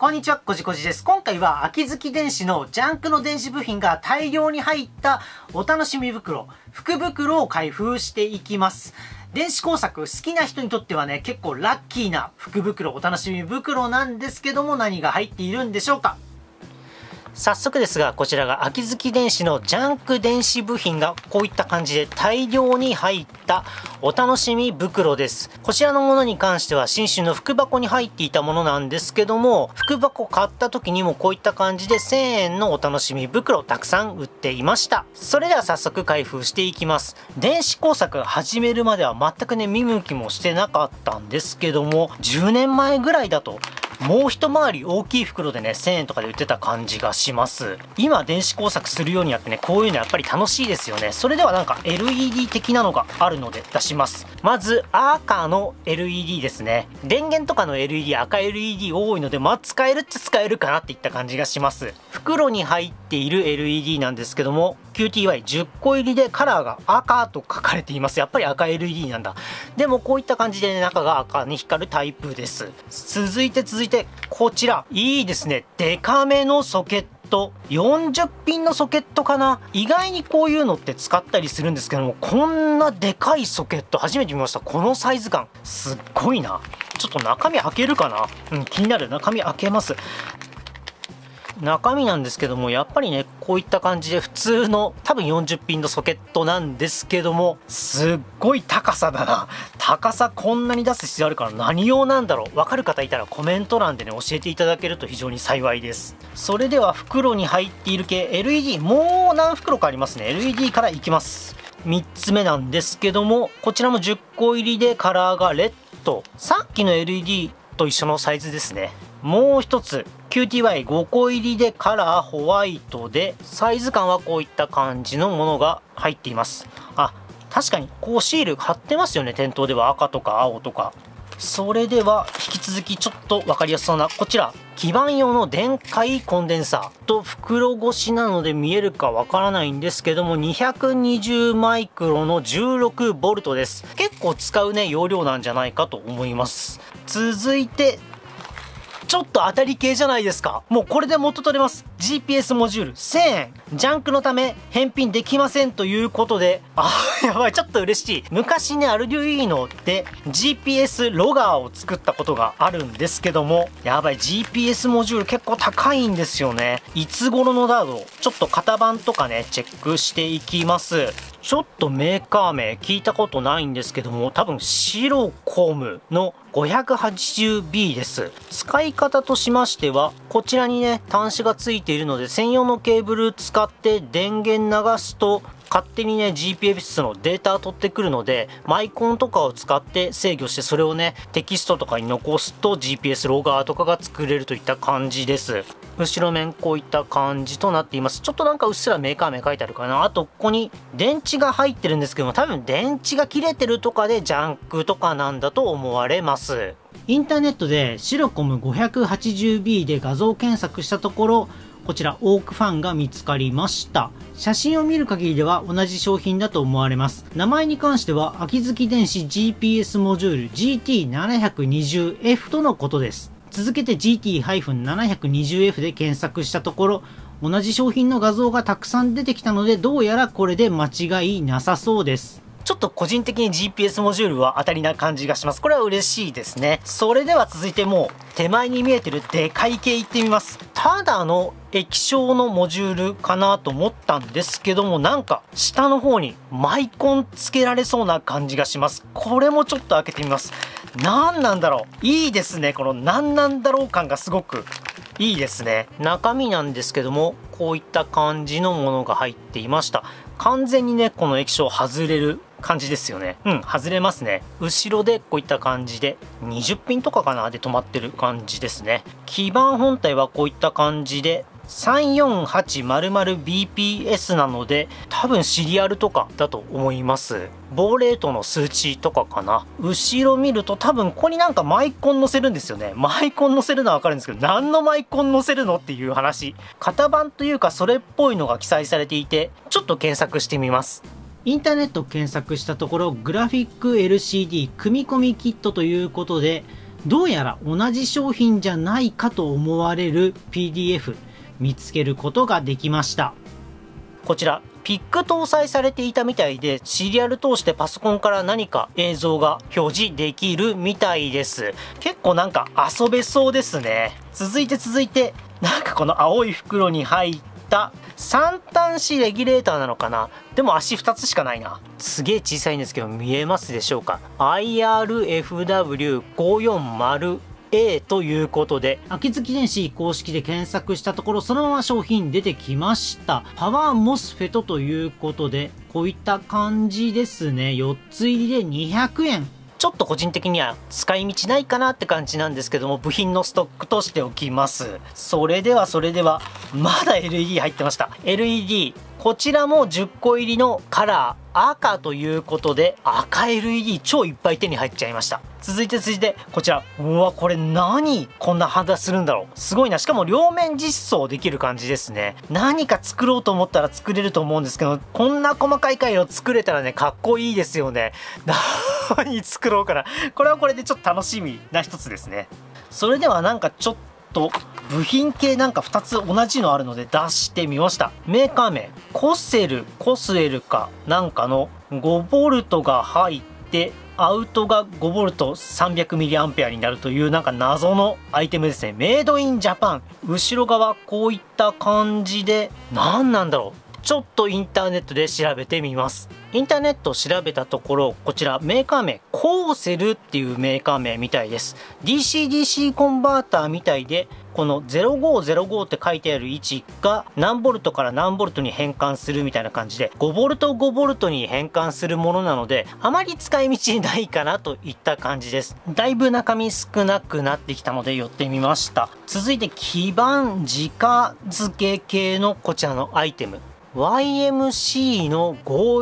こんにちは、こじこじです。今回は秋月電子のジャンクの電子部品が大量に入ったお楽しみ袋、福袋を開封していきます。電子工作好きな人にとってはね、結構ラッキーな福袋、お楽しみ袋なんですけども、何が入っているんでしょうか。早速ですが、こちらが秋月電子のジャンク電子部品がこういった感じで大量に入ったお楽しみ袋です。こちらのものに関しては新種の福箱に入っていたものなんですけども、福箱買った時にもこういった感じで1000円のお楽しみ袋たくさん売っていました。それでは早速開封していきます。電子工作始めるまでは全くね、見向きもしてなかったんですけども、10年前ぐらいだともう一回り大きい袋でね、1000円とかで売ってた感じがします。今電子工作するようになってね、こういうのやっぱり楽しいですよね。それではなんか LED 的なのがあるので出します。まず赤の LED ですね。電源とかの LED、赤 LED 多いので、使えるっちゃ使えるかなっていった感じがします。袋に入っている LED なんですけども、QTY10 個入りでカラーが赤と書かれています。やっぱり赤 LED なんだ。でもこういった感じで、ね、中が赤に光るタイプです。続いてこちらいいですね。デカめのソケット、40ピンのソケットかな。意外にこういうのって使ったりするんですけども、こんなでかいソケット初めて見ました。このサイズ感すっごいな。ちょっと中身開けるかな。気になる。中身開けます。中身なんですけども、やっぱりね、こういった感じで普通の多分40ピンのソケットなんですけども、すっごい高さだな。高さこんなに出す必要あるから何用なんだろう。わかる方いたらコメント欄でね、教えていただけると非常に幸いです。それでは袋に入っている系 LED、もう何袋かありますね。LED からいきます。3つ目なんですけども、こちらも10個入りでカラーがレッド。さっきの LED と一緒のサイズですね。もう一つ QTY5 個入りでカラーホワイトで、サイズ感はこういった感じのものが入っています。確かにこうシール貼ってますよね。店頭では赤とか青とか。それでは引き続きちょっと分かりやすそうなこちら、基板用の電解コンデンサーと、袋越しなので見えるかわからないんですけども、220マイクロの 16V です。結構使うね、容量なんじゃないかと思います。続いてちょっと当たり系じゃないですか。もうこれで元取れます。 GPS モジュール1000円、ジャンクのため返品できませんということで、やばい、ちょっと嬉しい。昔ね、アルデュイーノで GPS ロガーを作ったことがあるんですけども、やばい、 GPS モジュール結構高いんですよね。いつ頃のだろう。ちょっと型番とかね、チェックしていきます。ちょっとメーカー名聞いたことないんですけども、多分シロコムの 580B です。使い方としましては、こちらにね、端子がついているので、専用のケーブル使って電源流すと勝手にね GPS のデータ取ってくるので、マイコンとかを使って制御して、それをねテキストとかに残すと GPS ロガーとかが作れるといった感じです。後ろ面こういった感じとなっています。ちょっとなんかうっすらメーカー名書いてあるかな。あとここに電池が入ってるんですけども、多分電池が切れてるとかでジャンクとかなんだと思われます。インターネットでシロコム 580B で画像検索したところ、こちらオークファンが見つかりました。写真を見る限りでは同じ商品だと思われます。名前に関しては秋月電子 GPS モジュール GT720F とのことです。続けて GT-720F で検索したところ、同じ商品の画像がたくさん出てきたので、どうやらこれで間違いなさそうです。ちょっと個人的に GPS モジュールは当たりな感じがします。これは嬉しいですね。それでは続いて、もう手前に見えてるでかい系いってみます。ただの液晶のモジュールかなと思ったんですけども、なんか下の方にマイコンつけられそうな感じがします。これもちょっと開けてみます。何なんだろう。いいですね。この何なんだろう感がすごくいいですね。中身なんですけども、こういった感じのものが入っていました。完全にね、この液晶外れる感じですよね。外れますね。後ろでこういった感じで20ピンとかかなで止まってる感じですね。基板本体はこういった感じで 34800bps なので、多分シリアルとかだと思います。ボーレートの数値とかかな。後ろ見ると多分ここになんかマイコン載せるんですよね。マイコン載せるのはわかるんですけど、何のマイコン載せるのっていう話。型番というかそれっぽいのが記載されていて、ちょっと検索してみます。インターネット検索したところ、グラフィック LCD 組み込みキットということで、 どうやら同じ商品じゃないかと思われる PDF 見つけることができました。こちらピック搭載されていたみたいで、シリアル通してパソコンから何か映像が表示できるみたいです。結構なんか遊べそうですね。続いて、なんかこの青い袋に入った3端子レギュレーターなのかな。でも足2つしかないな。すげえ小さいんですけど見えますでしょうか。 IRFW540A ということで、秋月電子公式で検索したところ、そのまま商品出てきました。パワーモスフェトということで、こういった感じですね。4つ入りで200円。ちょっと個人的には使い道ないかなって感じなんですけども、部品のストックとしておきます。それでは、まだ LED 入ってました。LED、こちらも10個入りのカラー、赤ということで、赤 LED 超いっぱい手に入っちゃいました。続いて、こちら。うわ、これ何こんな肌するんだろう。すごいな。しかも両面実装できる感じですね。何か作ろうと思ったら作れると思うんですけど、こんな細かい回路作れたらね、かっこいいですよね。何作ろうかな。これはこれでちょっと楽しみな一つですね。それではなんかちょっと、部品系なんか2つ同じのあるので出してみました。メーカー名、コスエルかなんかの 5V が入って、アウトが 5V300mA になるというなんか謎のアイテムですね。メイドインジャパン。後ろ側こういった感じで、何なんだろう。ちょっとインターネットで調べてみます。インターネットを調べたところ、こちらメーカー名、コーセルっていうメーカー名みたいです。DC-DC コンバーターみたいで、この0505って書いてある位置が何ボルトから何ボルトに変換するみたいな感じで、5ボルト5ボルトに変換するものなので、あまり使い道ないかなといった感じです。だいぶ中身少なくなってきたので寄ってみました。続いて基板直付け系のこちらのアイテム。YMC の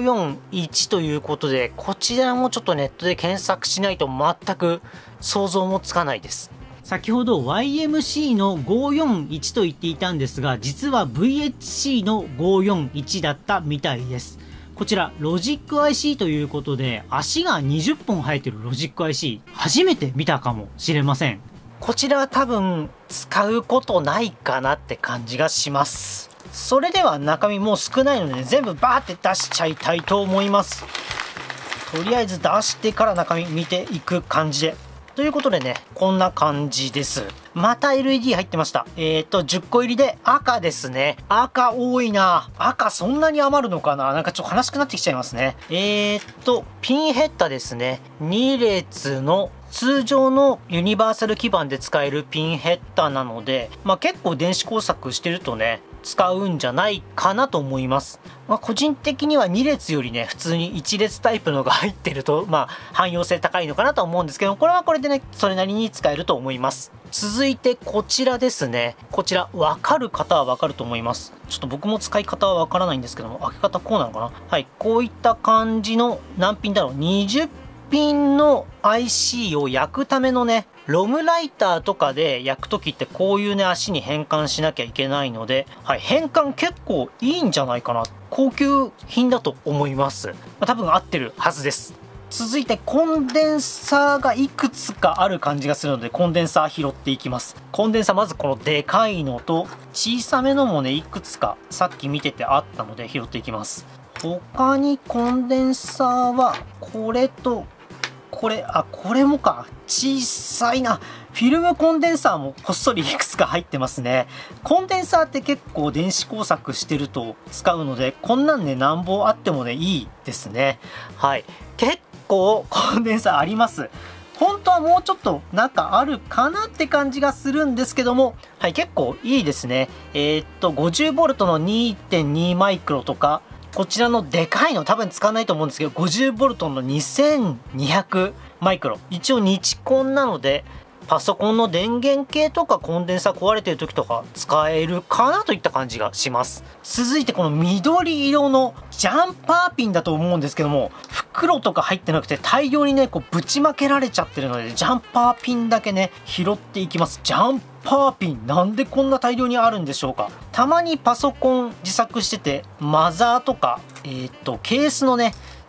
541ということで、こちらもちょっとネットで検索しないと全く想像もつかないです。先ほど YMC の541と言っていたんですが、実は VHC の541だったみたいです。こちらロジック IC ということで、足が20本生えてるロジック IC、初めて見たかもしれません。こちらは多分使うことないかなって感じがします。それでは中身もう少ないので、全部バーって出しちゃいたいと思います。とりあえず出してから中身見ていく感じで。ということでね、こんな感じです。また LED 入ってました。10個入りで赤ですね。赤多いな。赤そんなに余るのかな。なんかちょっと悲しくなってきちゃいますね。ピンヘッダですね。2列の通常のユニバーサル基板で使えるピンヘッダなので、結構電子工作してるとね、使うんじゃないかなと思います。個人的には2列よりね、普通に1列タイプのが入ってると、汎用性高いのかなと思うんですけど、これはこれでね、それなりに使えると思います。続いてこちらですね。こちら、わかる方はわかると思います。ちょっと僕も使い方はわからないんですけども、開け方こうなのかな。はい、こういった感じの、何ピンだろう、20ピンの IC を焼くためのね、ロムライターとかで焼くときってこういうね、足に変換しなきゃいけないので、はい、変換結構いいんじゃないかな。高級品だと思います。多分合ってるはずです。続いてコンデンサーがいくつかある感じがするので、コンデンサー拾っていきます。コンデンサーまずこのでかいのと、小さめのもね、いくつかさっき見ててあったので拾っていきます。他にコンデンサーは、これと、これもか。小さいな。フィルムコンデンサーもこっそりいくつか入ってますね。コンデンサーって結構電子工作してると使うので、こんなんね、なんぼあってもね、いいですね。はい。結構コンデンサーあります。本当はもうちょっとなんかあるかなって感じがするんですけども、はい、結構いいですね。50V の 2.2 マイクロとか、こちらのでかいの多分使わないと思うんですけど、50V の2200マイクロ。一応日コンなので、パソコンの電源系とかコンデンサー壊れてる時とか使えるかなといった感じがします。続いてこの緑色のジャンパーピンだと思うんですけども、袋とか入ってなくて大量にね、こうぶちまけられちゃってるので、ジャンパーピンだけね、拾っていきます。ジャンパーピン、なんでこんな大量にあるんでしょうか。たまにパソコン自作してて、マザーとか、ケースのね、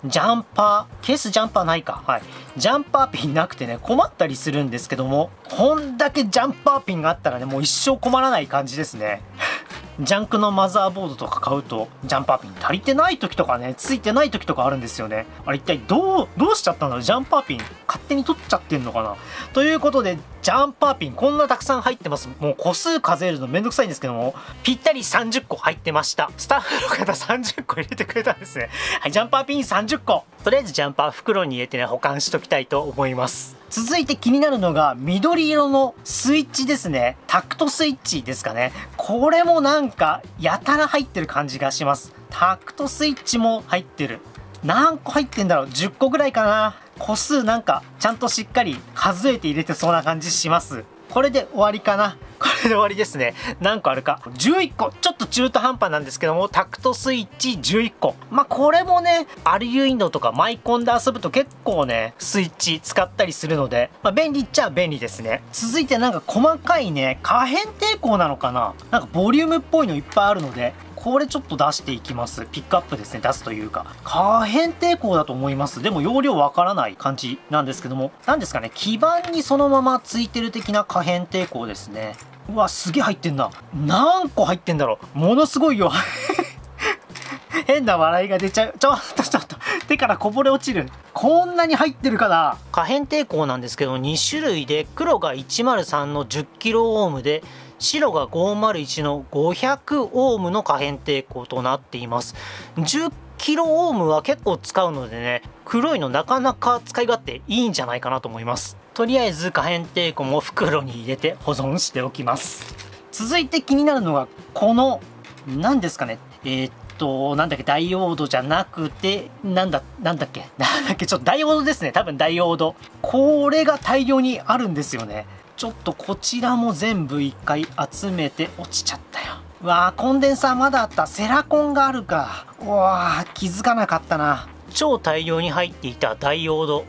ジャンパー、ケースジャンパーないか。はい。ジャンパーピンなくてね、困ったりするんですけども、こんだけジャンパーピンがあったらね、もう一生困らない感じですね。ジャンクのマザーボードとか買うと、ジャンパーピン足りてない時とかね、ついてない時とかあるんですよね。あれ一体どうしちゃったんだろう。ジャンパーピン勝手に取っちゃってんのかな。ということで、ジャンパーピンこんなたくさん入ってます。もう個数数えるのめんどくさいんですけども、ぴったり30個入ってました。スタッフの方30個入れてくれたんですね。はい、ジャンパーピン30個。とりあえずジャンパー袋に入れてね、保管しときたいと思います。続いて気になるのが緑色のスイッチですね。タクトスイッチですかね。これもなんかやたら入ってる感じがします。タクトスイッチも入ってる。何個入ってんだろう。10個ぐらいかな。個数なんかちゃんとしっかり数えて入れてそうな感じします。これで終わりかな。これで終わりですね。何個あるか。11個。ちょっと中途半端なんですけども、タクトスイッチ11個。まあ、これもね、アルユインドとかマイコンで遊ぶと結構ね、スイッチ使ったりするので、まあ、便利っちゃ便利ですね。続いてなんか細かいね、可変抵抗なのかな。なんかボリュームっぽいのいっぱいあるので、これちょっと出していきます。ピックアップですね。出すというか。可変抵抗だと思います。でも容量わからない感じなんですけども、なんですかね、基板にそのままついてる的な可変抵抗ですね。うわ、すげえ入ってんな。何個入ってんだろう。ものすごいよ。変な笑いが出ちゃう。ちょっと。手からこぼれ落ちる。こんなに入ってるかな。可変抵抗なんですけど、2種類で、黒が103の 10kΩ で、白が501の500オームの可変抵抗となっています。10キロオームは結構使うのでね、黒いのなかなか使い勝手いいんじゃないかなと思います。とりあえず可変抵抗も袋に入れて保存しておきます。続いて気になるのがこの何ですかね、なんだっけ、ダイオードじゃなくて、なんだっけ、ちょっとダイオードですね。多分ダイオード。これが大量にあるんですよね。ちょっとこちらも全部一回集めて落ちちゃったよ。うわー、コンデンサーまだあった。セラコンがあるか。うわー、気づかなかったな。超大量に入っていたダイオード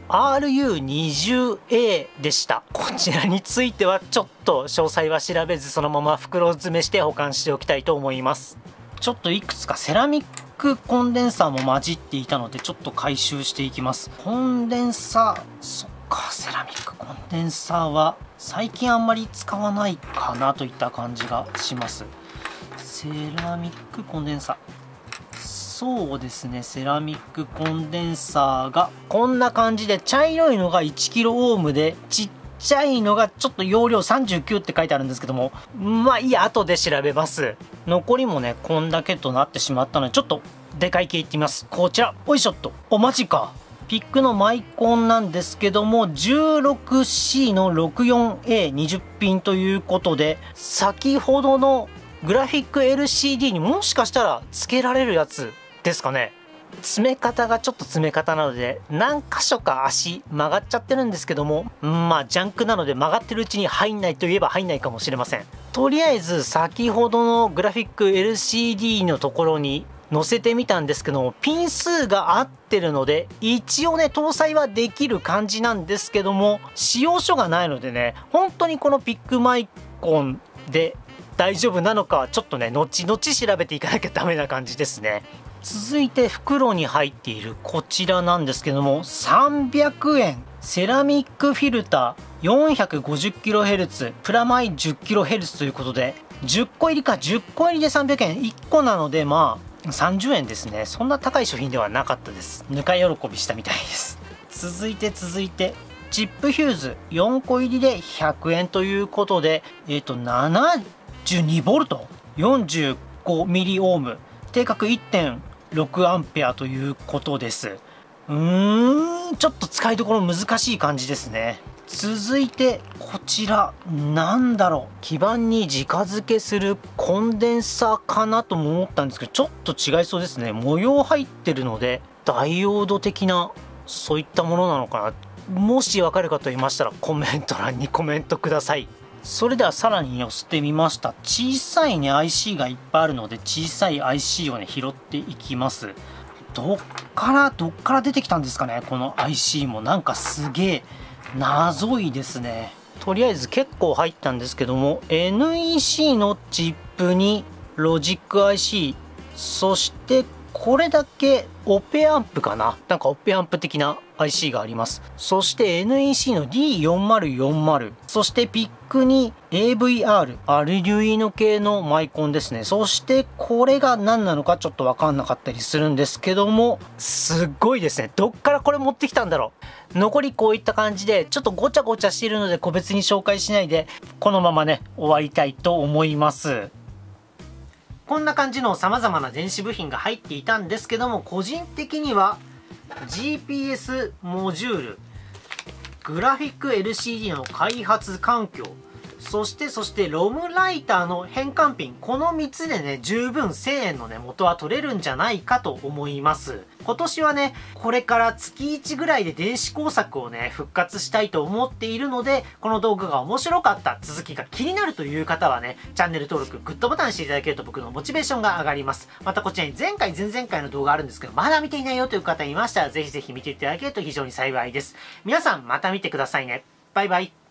RU20A でした。こちらについてはちょっと詳細は調べず、そのまま袋詰めして保管しておきたいと思います。ちょっといくつかセラミックコンデンサーも混じっていたので、ちょっと回収していきます。コンデンサー、そっか、セラミックコンデンサーは最近あんまり使わないかなといった感じがします。セラミックコンデンサー、そうですね、セラミックコンデンサーがこんな感じで、茶色いのが 1kΩ で、ちっちゃいのがちょっと容量39って書いてあるんですけども、まあいいや、後で調べます。残りもね、こんだけとなってしまったので、ちょっとでかい系いってみます。こちら、おいしょっと。お、マジか。ピックのマイコンなんですけども、16C の 64A20 ピンということで、先ほどのグラフィック LCD にもしかしたら付けられるやつですかね。詰め方がちょっと詰め方なので、何箇所か足曲がっちゃってるんですけども、まあジャンクなので曲がってるうちに入んないといえば入んないかもしれません。とりあえず先ほどのグラフィック LCD のところに載せてみたんですけども、ピン数が合ってるので一応ね搭載はできる感じなんですけども、使用書がないのでね、本当にこのピックマイコンで大丈夫なのかはちょっとね後々調べていかなきゃダメな感じですね。続いて袋に入っているこちらなんですけども、300円セラミックフィルター 450kHz プラマイ 10kHz ということで、10個入りか、10個入りで300円、1個なのでまあ30円ですね。そんな高い商品ではなかったです。ぬか喜びしたみたいです。続いてチップヒューズ4個入りで100円ということで、72V 45ミリオーム、定格 1.6 アンペアということです。ちょっと使いどころ難しい感じですね。続いてこちらなんだろう、基板に直付けするコンデンサーかなとも思ったんですけど、ちょっと違いそうですね。模様入ってるのでダイオード的なそういったものなのかな。もし分かる方いましたらコメント欄にコメントください。それではさらに寄せてみました。小さいね IC がいっぱいあるので、小さい IC をね拾っていきます。どっから出てきたんですかね、この IC も。なんかすげえ謎いですね。とりあえず結構入ったんですけども、 NEC のチップにロジック IC、 そしてこれだけオペアンプかな、なんかオペアンプ的な IC があります。そして NEC の D4040、そしてピックに AVR、アルデュイーノ系のマイコンですね。そしてこれが何なのかちょっとわかんなかったりするんですけども、すっごいですね。どっからこれ持ってきたんだろう。残りこういった感じで、ちょっとごちゃごちゃしているので個別に紹介しないで、このままね、終わりたいと思います。こんな感じの様々な電子部品が入っていたんですけども、個人的には GPS モジュール、グラフィック LCD の開発環境、そしてロムライターの変換ピン、この3つでね、十分1000円のね、元は取れるんじゃないかと思います。今年はね、これから月1ぐらいで電子工作をね、復活したいと思っているので、この動画が面白かった、続きが気になるという方はね、チャンネル登録、グッドボタンしていただけると僕のモチベーションが上がります。またこちらに前回、前々回の動画あるんですけど、まだ見ていないよという方いましたら、ぜひぜひ見ていただけると非常に幸いです。皆さん、また見てくださいね。バイバイ。